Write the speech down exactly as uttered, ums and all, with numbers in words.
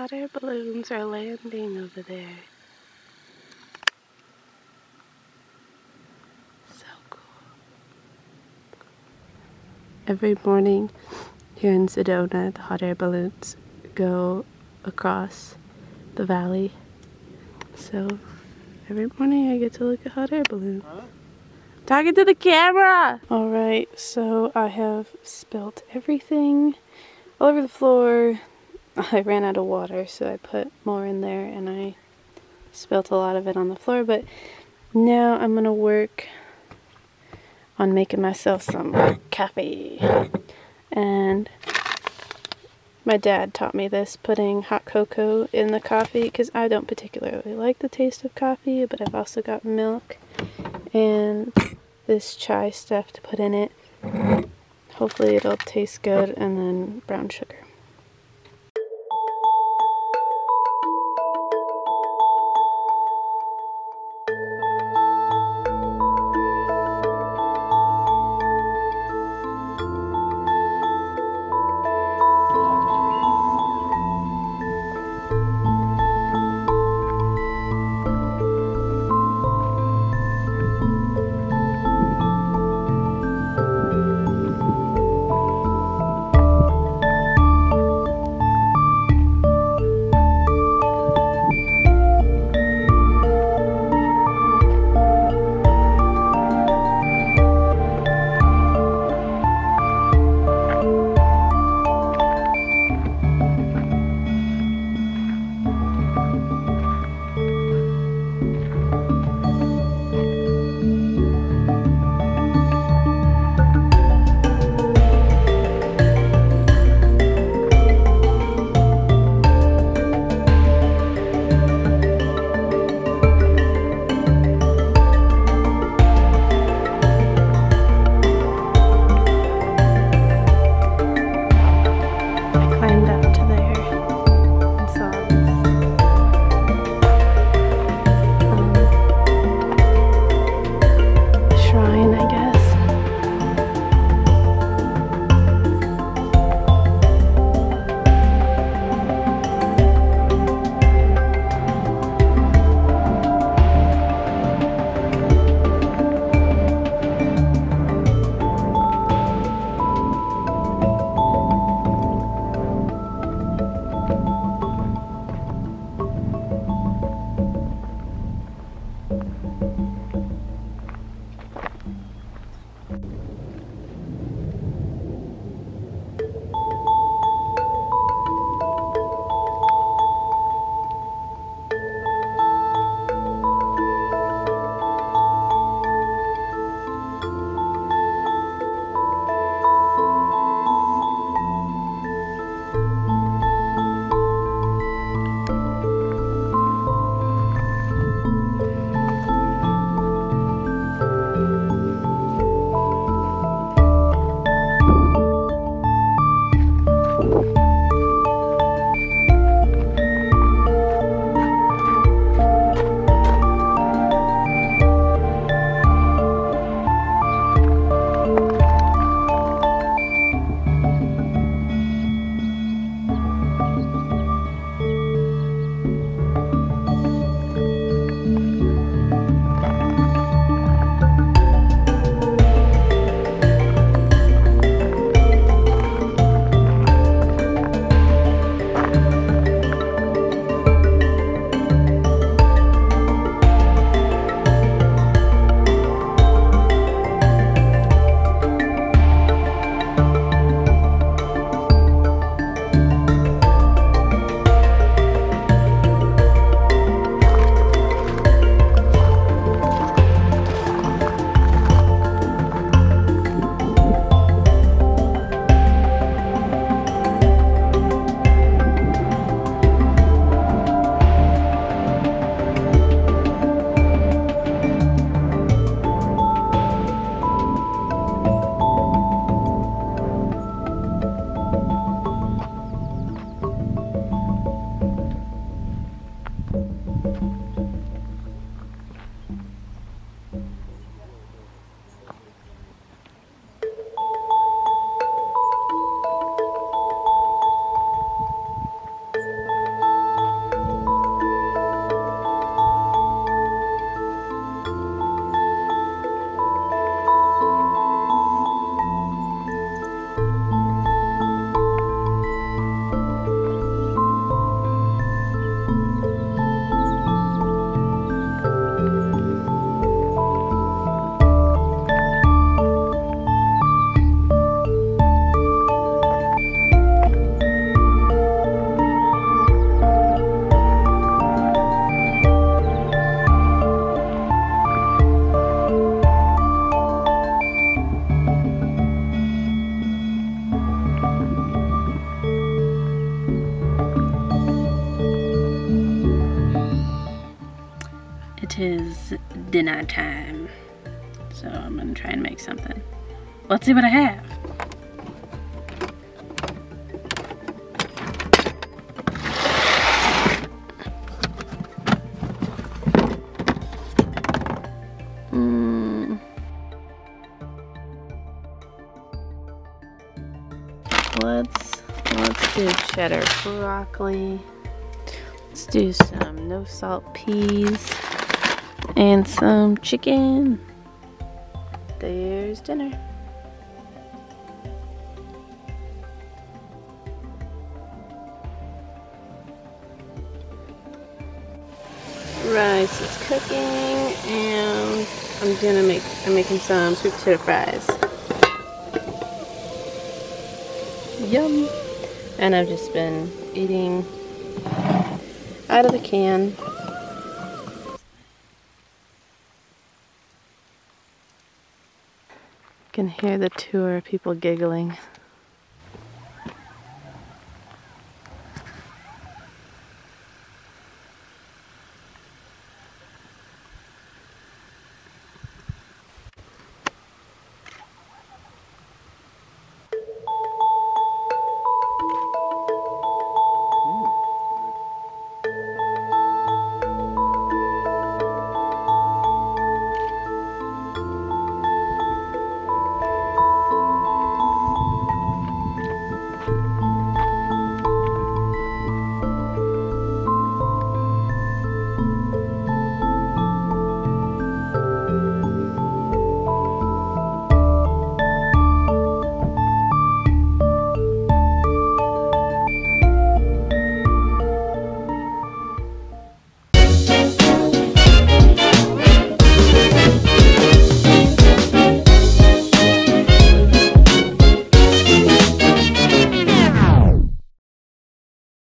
hot air balloons are landing over there. So cool. Every morning here in Sedona, the hot air balloons go across the valley. So every morning I get to look at hot air balloons. Huh? Talking to the camera! Alright, so I have spilt everything all over the floor. I ran out of water, so I put more in there and I spilt a lot of it on the floor. But now I'm gonna work on making myself some coffee. And my dad taught me this, putting hot cocoa in the coffee, because I don't particularly like the taste of coffee, but I've also got milk and this chai stuff to put in it. Hopefully it'll taste good, and then brown sugar. dinner time. So I'm gonna try and make something. Let's see what I have. Mm. Let's let's do cheddar broccoli. Let's do some no salt peas and some chicken. There's dinner. Rice is cooking and I'm gonna make I'm making some sweet potato fries. Yum! And I've just been eating out of the can. You can hear the tour people giggling.